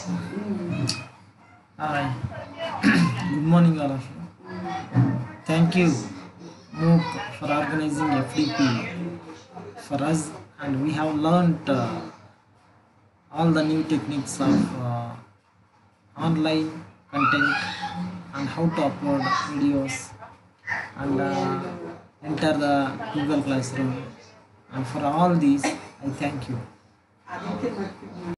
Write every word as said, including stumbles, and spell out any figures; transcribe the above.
Hi, good morning, all of you. Thank you, MOOC, for organizing F D P for us, and we have learned uh, all the new techniques of uh, online content and how to upload videos and uh, enter the Google Classroom. And for all these, I thank you.